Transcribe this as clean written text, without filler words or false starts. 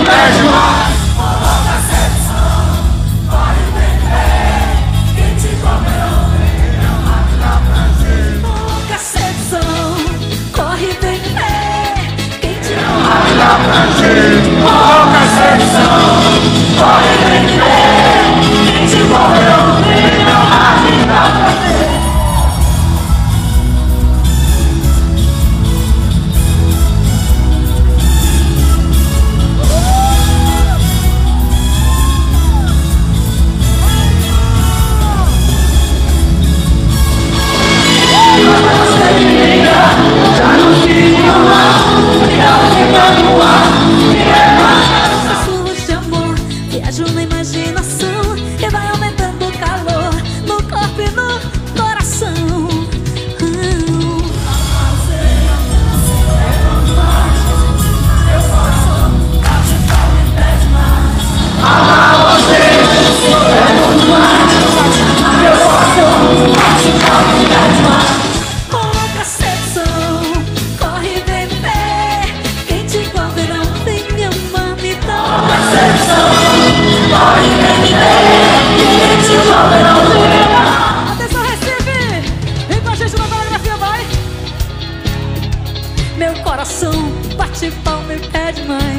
pede mais. Coloca seção, corre bem ver. Quem te morreu, vem meu rádio dá pra ver. Já não queria mais, já fica no ar. Sussurros de amor, viajo na imaginação e vai aumentando o calor no corpo e no coração. Amar você é muito mais. Eu posso machucar, me pede mais. Louca sedução, corre vem me ver. Quem te envolve não vem me amar, me dá. Seção, corre bem me ver. Quem te envolve não vem me amar. Atenção Recife, vem com a gente na coreografia, vai. Meu coração bate palma e pede mais.